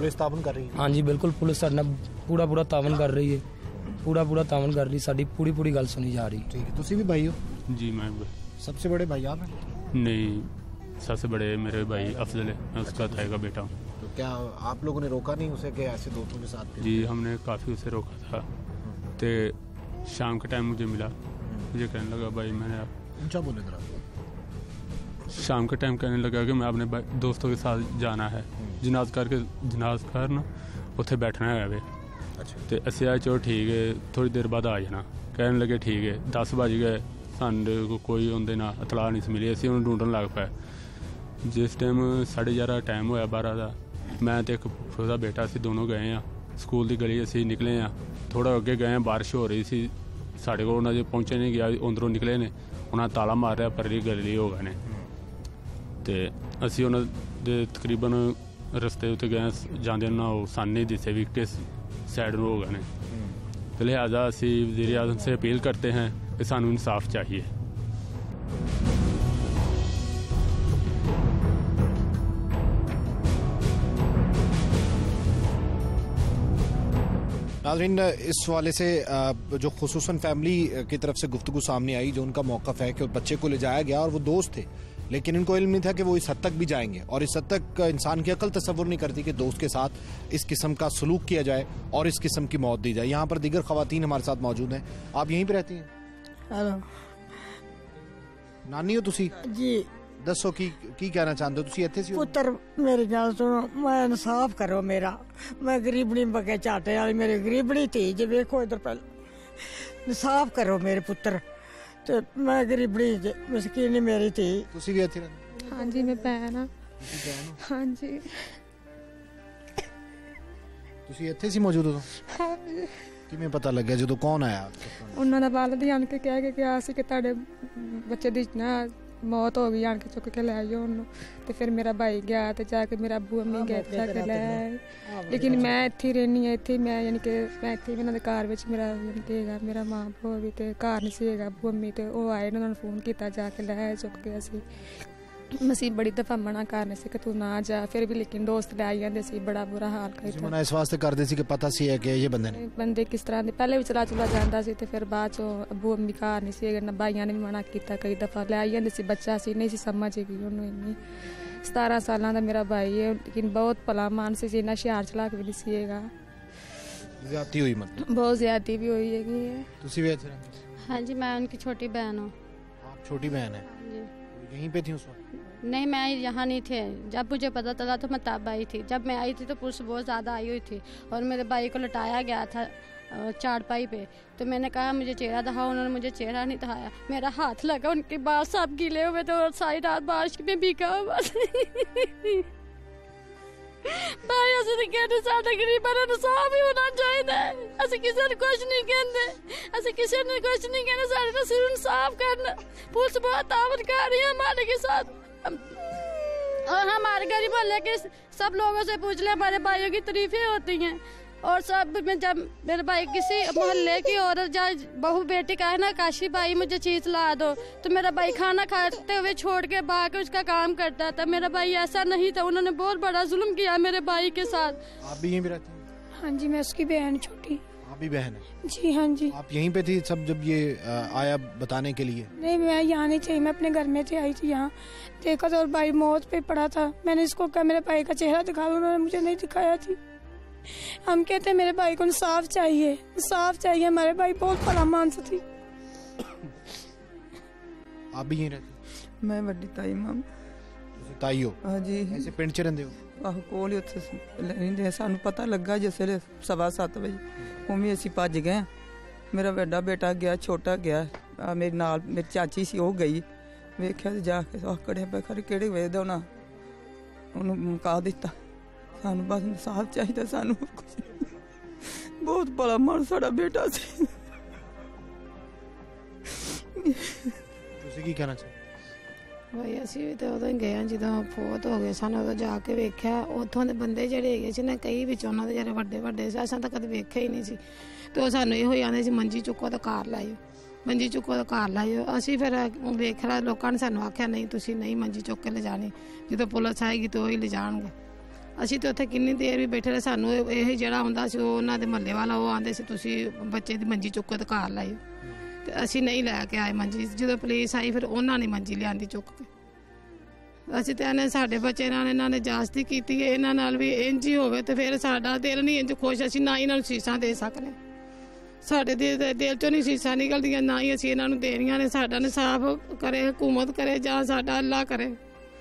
Police तावन कर रही है? हाँ जी बिल्कुल, पुलिस साडे नाल पूरा तावन कर रही है, पूरा तावन कर रही, साडी पूरी गल सुनी जा रही। ठीक है, तुसी भी भाई हो? जी मैं सबसे बड़े भाई आप हैं? नहीं, सबसे बड़े मेरे भाई अफजल है, मैं उसका ताए का बेटा हूँ। तो क्या आप लोगों ने रोका नहीं उसे कि ऐसे दोस्तों के साथ? जी हमने काफ़ी उसे रोका था। तो शाम के टाइम मुझे मिला, मुझे कहने लगा भाई मैंने ऊंचा बोले जरा। शाम के टाइम कहने लगा कि मैं अपने दोस्तों के साथ जाना है, जनाज कर ना उत्थे बैठना है वे। अच्छा। तो असी आए चलो ठीक है, थोड़ी देर बाद आ जाना। कहने लगे ठीक है, 10 बज गए, सानू कोई उनके ना इतला नहीं मिली, असी उन्हें ढूंढन लग पाए। जिस टाइम 11:30 टाइम होया 12 का, मैं तो एक फुफा बेटा असी दोनों गए हैं स्कूल की गली, असी निकले हैं थोड़ा अगे गए, बारिश हो रही सी, साढ़े को जो पहुँचे नहीं गया, अंदरों निकले ने, उन्हें ताला मारिया परली गली हो गए ने। तो असी उन्होंने तकरीबन रस्ते उत्ते गए जाते ना सन नहीं दिसे भी किस साइड में हो गए ने। तो लिहाजा असी वज़ीर आज़म से अपील करते हैं कि सानू इंसाफ चाहिए। नाज़रीन, इस वाले से जो खुसूसन फैमिली की तरफ से गुफ्तगू सामने आई, जो उनका मौक़िफ़ है कि बच्चे को ले जाया गया और वो दोस्त थे, लेकिन इनको इल्म नहीं था कि वो इस हद तक भी जाएंगे, और इस हद तक इंसान की अकल तसव्वुर नहीं करती कि दोस्त के साथ इस किस्म का सलूक किया जाए और इस किस्म की मौत दी जाए। यहाँ पर दीगर ख़वातीन हमारे साथ मौजूद हैं। आप यहीं पर रहती हैं? हेलो नानी हो तुसी? जी। दसो की कहना चाहते हो? तुसी इत्थे सी हो? पुत्र मेरी गल सुनो, मैं इंसाफ करो मेरा, मैं गरीबनी बगे चाटे वाली मेरी गरीबनी थी जे, वेखो इधर पहले इंसाफ करो मेरे पुत्र। तो मैं गरीबनी मस्कीनी मेरी थी। तुसी भी इत्थे रहंदे? हाँ जी मैं भैन हाँ। हाँ जी तुसी इत्थे सी मौजूद हो? हाँ जी। किवें पता लग्या ਜਦੋਂ कौन आया? ਉਹਨਾਂ ਦਾ ਵਾਲਦ ਆਣ ਕੇ ਕਹਿ ਕੇ ਗਿਆ ਸੀ ਕਿ ਤੁਹਾਡੇ ਬੱਚੇ ਦੀ ਨਾ मौत हो गई, आन के चुक के ले आइयो उन्होंने। तो फिर मेरा भाई गया तो जाके मेरा अबू अम्मी गए जाके ले आए, लेकिन मैं इत्थे रहनी है, इत्थे मैं यानी कि मैं इत्थे इन्होंने घर में मेरा यानी कि मेरा मां प्यो भी तो घर नहीं सी अबू अम्मी, तो वो आए उन्होंने फोन किया जाके ले आए चुक के। असी मसी बड़ी दफा मना करने से कि तू ना जा, फिर भी लेकिन दोस्त ले आई जाते सी, बड़ा बुरा हाल करते। इस वास्ते करते सी कि पता सी है कि ये बंदे किस तरह दे, पहले भी चला जाता सी, तो फिर बाद चो अबू अम्मी घर नहीं सी, भाइयों ने भी मना किया कई दफा, ले आई जाते सी, बच्चा सी नहीं सी समझ गई उन्होंने इन्नी। 17 साल का मेरा भाई है, लेकिन बहुत भला मानसी सी, इन्ना हुशियार चलाक भी नहीं सीगा। ज्यादती हुई मतलब? बहुत ज्यादती भी हुई है। हाँ जी मैं उनकी छोटी बहन हूँ। आप छोटी बहन है? यहीं पे थी उस वक्त? नहीं मैं यहाँ नहीं थे, जब मुझे पता चला तो मैं तब आई थी। जब मैं आई थी तो पुलिस बहुत ज़्यादा आई हुई थी और मेरे भाई को लटाया गया था चारपाई पे। तो मैंने कहा मुझे चेहरा दिखाओ, उन्होंने मुझे चेहरा नहीं दिखाया, मेरा हाथ लगा, उनके बाल सब गीले हुए थे और सारी रात बारिश में भीगा हुआ। भाई असं तो कहते साडे गरीबां नूं इंसाफ ही होना चाहिए, असं किसी ने कुछ नहीं कहते, असं किसी ने कुछ नहीं कहना, साडे तो सिर्फ इंसाफ करना। पुलिस बहुत तावन कर रही है हमारे के साथ, और हमारे गरीब मोहल्ले के सब लोगों से पूछ ले, हमारे भाइयों की तारीफें होती हैं। और सब में जब मेरे भाई किसी मोहल्ले की औरत या बहू बेटी का है ना, काशी भाई मुझे चीज ला दो, तो मेरा भाई खाना खाते हुए छोड़ के भाग के उसका काम करता था। मेरा भाई ऐसा नहीं था, उन्होंने बहुत बड़ा जुल्म किया मेरे भाई के साथ। आप भी यहीं पे रहती हैं? हाँ जी मैं उसकी बहन छोटी। आप भी बहन है? जी हाँ जी। आप यहीं पे थी सब जब ये आया बताने के लिए? नहीं मैं यहाँ नहीं थी, मैं अपने घर में थी, आई थी यहाँ देखा तो, और भाई मौत पे पड़ा था। मैंने इसको कहा मेरे भाई का चेहरा दिखा, उन्होंने मुझे नहीं दिखाया थी। हम कहते हैं मेरे भाई को इंसाफ चाहिए, इंसाफ चाहिए, हमारे भाई बहुत भला मानस थी। आप भी यहीं रहते? मैं बड़ी ताई मां। ताई हो? हाँ जी। ऐसे पिंड च रहंदे हो? आहो कोल ही उत्थे रहंदे। सानू पता लगा जिसले 7:15 बजे उम्मी असी भज गए। मेरा बड़ा बेटा गया, छोटा गया, मेरे नाल मेरी चाची सी वो गई, वेख्या जाके आकड़े पे खरे केड़े वे दा होना, उन्होंने मुका दिता। सानू बस इंसाफ चाहिए, सानू बहुत बड़ा मन साड़ा बेटा सी। तुसी की कहना चाहिए? भाई असी भी तो उदों गए जो फौत हो गए सन, उदों जाके वेख्या उतों के बंदे जेडे है सी ना, कई विच उन्हां दे जेडे वड्डे वड्डे सी, असां तां कदे वेख्या ही नहीं सी। तो सानू इहो आंदे सी मंजी चुक्को तो कार लाइयो, मंजी चुक्को तो कार लाइयो। असी फिर वेख लोगों ने सानू आख्या नहीं तुसी नहीं मंजी चुक के ले जानी, जो पुलिस आएगी तो ही ले जाएंगे। ਅਸੀਂ ਤਾਂ ਉੱਥੇ ਕਿੰਨੀ ਦੇਰ ਵੀ ਬੈਠੇ ਰਹੇ। ਸਾਨੂੰ ਇਹ ਜਿਹੜਾ ਹੁੰਦਾ ਸੀ ਉਹ ਉਹਨਾਂ ਦੇ ਮਹੱਲੇ ਵਾਲਾ ਉਹ ਆਂਦੇ ਸੀ ਤੁਸੀਂ ਬੱਚੇ ਦੀ ਮੰਜੀ ਚੁੱਕ ਕੇ ਘਰ ਲਾਇਓ, ਤੇ ਅਸੀਂ ਨਹੀਂ ਲੈ ਕੇ ਆਏ ਮੰਜੀ। ਜਦੋਂ ਪੁਲਿਸ ਆਈ ਫਿਰ ਉਹਨਾਂ ਨੇ ਮੰਜੀ ਲਿਆਂਦੀ ਚੁੱਕ ਕੇ। ਅਸੀਂ ਤਾਂ ਇਹਨੇ ਸਾਡੇ ਬੱਚੇ ਨਾਲ ਇਹਨਾਂ ਨੇ ਜਾਸਤੀ ਕੀਤੀ ਹੈ, ਇਹਨਾਂ ਨਾਲ ਵੀ ਇੰਝ ਹੀ ਹੋਵੇ ਤੇ ਫਿਰ ਸਾਡਾ ਦਿਲ ਨਹੀਂ ਇੰਝ ਖੁਸ਼। ਅਸੀਂ ਨਾ ਇਹਨਾਂ ਨੂੰ ਸੀਸਾਂ ਦੇ ਸਕਦੇ, ਸਾਡੇ ਦਿਲ ਚੋਂ ਨਹੀਂ ਸੀਸਾਂ ਨਿਕਲਦੀਆਂ, ਨਾ ਹੀ ਅਸੀਂ ਇਹਨਾਂ ਨੂੰ ਦੇਣੀਆਂ ਨੇ। ਸਾਡਾ ਇਨਸਾਫ ਕਰੇ ਹਕੂਮਤ ਕਰੇ ਜਾਂ ਸਾਡਾ ਅੱਲਾ ਕਰੇ।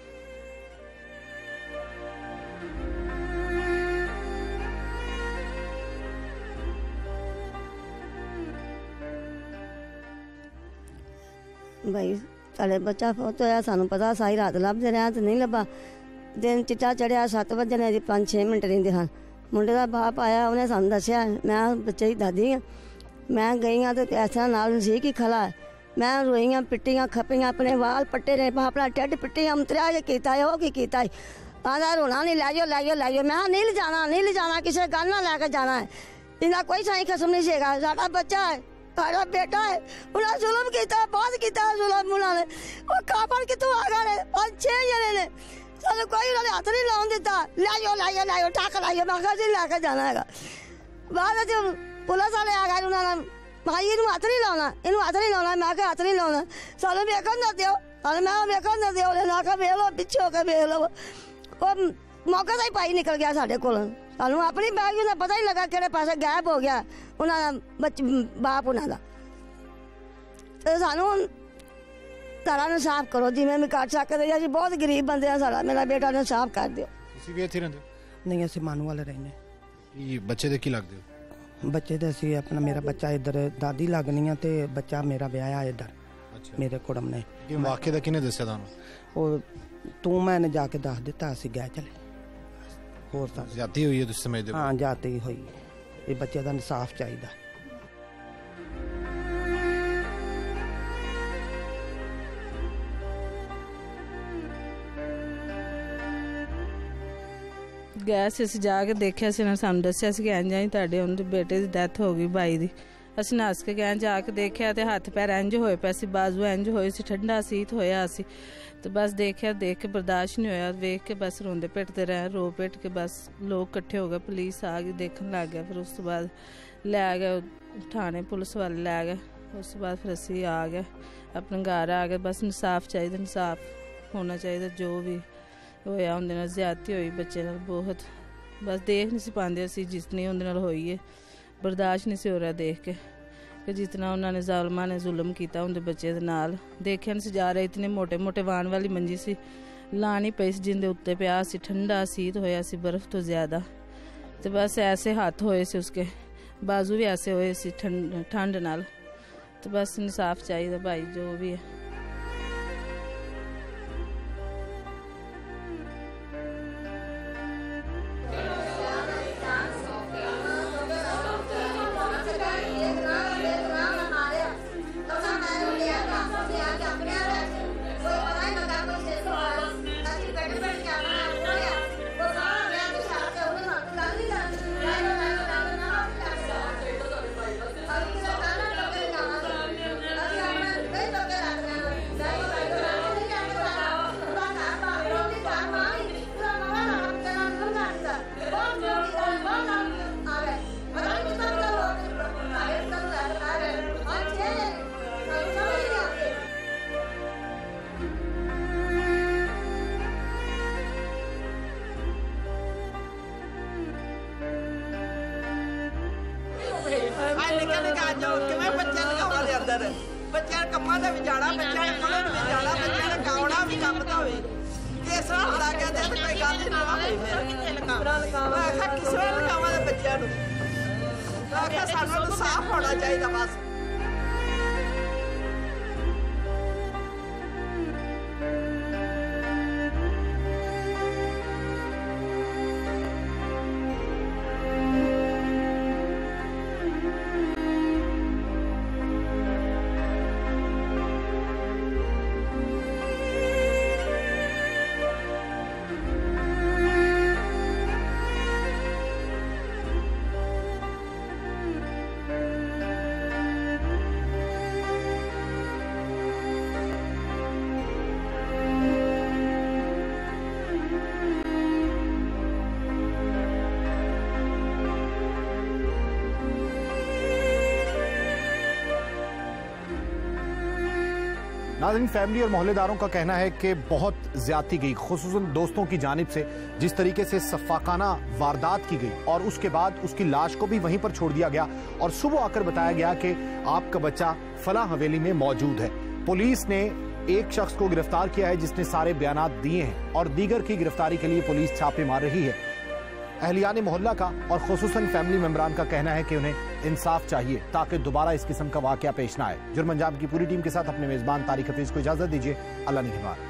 भाई साढ़े बच्चा फौत होया, सानू पता सारी रात लभदे रहे तो नहीं लभा। दिन चिट्टा चढ़िया 7 बजने 5-6 मिनट रहिंदे हैं। मुंडे का बाप आया, उन्हें सानू दस्सिया, मैं बच्चे की दादी हाँ। मैं गई हाँ तो ऐसा नाल सी कि खला है। मैं रोईयां पिट्टियां खपियां, अपने वाल पट्टे ने, अपना ढिड पिट्टियां, उतरिया ये कीता है, वो की कीता है। आंदा रोना नहीं, लाइयो लाइयो लाइयो। मैं नहीं ले जाना, नहीं ले जाना, किसी गल ना लैके जाना है। इनका कोई सही खसम नहीं सेगा। साडा बच्चा है, साडा बेटा है, उन्हें जुल्म किया, बहुत किया जुल्म उन्होंने। वो काबल कितों आ गए 5-6 जने ने, सानू कोई उन्होंने हाथ नहीं लाउन दिता। लाइयो लाइयो लाइयो टाक लाइयो, मैं कहा लैके जाना है। बाद पुलिस वाले आ गए, उन्होंने भाई इनू हाथ नहीं लाना, इनू हाथ नहीं लाना। मैं हाथ नहीं लाना, सानू वेखन ना दियो, मैं वेखन ना दियो। उन्हें आखा वेख लो, पिछे होकर वेख लो। वो मौके से ही भाई निकल गया साढ़े को। सानू अपनी बैग का पता ही लगा कि पासे गायब हो गया उन्होंने बाप उन्होंने। तो सानू सारा इंसाफ करो जिमें भी कर सकते। अभी बहुत गरीब बंदे हैं, सारा मेरा बेटा इंसाफ कर दियो। नहीं असं मानू वाले रहने। बच्चे दे की लगदे हो? बच्चे तो असी अपना, मेरा बच्चा इधर दादी लगनी है, तो बच्चा मेरा ब्याह इधर। अच्छा। मेरे कुड़म ने वाकई दा किने दस्सिया तुहानू? वो तू मैंने जाके दस दिता, असी गए चले। होर जाती हुई है तुसीं समझदे हो? हाँ जाती हुई। ये बच्चे का इंसाफ चाहिए। गए असीं जाके देखिया सी, सानू दस्सिया सी कि इंज इंज तुहाडे उनके बेटे की डैथ हो गई भाई दी। असीं नस के गए, जाके देखिया तो हाथ पैर इंज होए पे सी, बाजू इंज होए सी, ठंडा सीत होया सी। तो बस देखिया, देख के बर्दाश्त नहीं होया, वेख के बस रोंदे पिटते रहे। रो पिट के बस लोग इकट्ठे हो गए, पुलिस आ गई, देखने लग गया। फिर उस तो बाद लै गए थाने, पुलिस वाले लै गए। उस तो बाद फिर असीं आ गए अपने घर आ गए। बस इंसाफ चाहिए, इंसाफ होना चाहिए। जो भी होया उनके नाल ज्यादती हुई बच्चे नाल बहुत, बस देख नहीं सी पाते असीं जितनी उनके नाल होई है। बर्दाश्त नहीं सी हो रहा देख के कि जितना उन्होंने ज़ालमां ने जुल्म किया उनके बच्चे दे नाल। देखिया नहीं सी जा रहा, इतने मोटे मोटे वाहन वाली मंजी सी, लानी पई सी, जिंदे उत्ते पिया सी, ठंडा सीत होया सी बर्फ तो ज़्यादा। तो बस ऐसे हाथ होए सी, उसके बाजू भी ऐसे होए सी ठंड नाल। तो बस इंसाफ चाहिए भाई, जो भी है। बच्चे कम्मा भी जाना, बच्चे स्कूल भी जाना, बच्चे ने गावना भी कम तो हो। इस तरह होता गया तो कोई गल ही ना होई। मैं आखा किस वे लगावा दे बच्चों नूं, मैं आखा सानू साफ होना चाहिए बस। नाज़रीन, फैमिली और मोहल्लेदारों का कहना है कि बहुत ज्यादती गई, खुसूसन दोस्तों की जानिब से, जिस तरीके से सफाकाना वारदात की गई और उसके बाद उसकी लाश को भी वहीं पर छोड़ दिया गया और सुबह आकर बताया गया कि आपका बच्चा फला हवेली में मौजूद है। पुलिस ने एक शख्स को गिरफ्तार किया है जिसने सारे बयानात दिए हैं और दीगर की गिरफ्तारी के लिए पुलिस छापे मार रही है। अहलियान मोहल्ला का और खुसूसन फैमिली मेंबरान का कहना है कि उन्हें इंसाफ चाहिए ताकि दोबारा इस किस्म का वाकया पेश ना आए। जुर्म अंजाम की पूरी टीम के साथ अपने मेजबान तारिक हफीज को इजाजत दीजिए। अल्लाह निगहबान।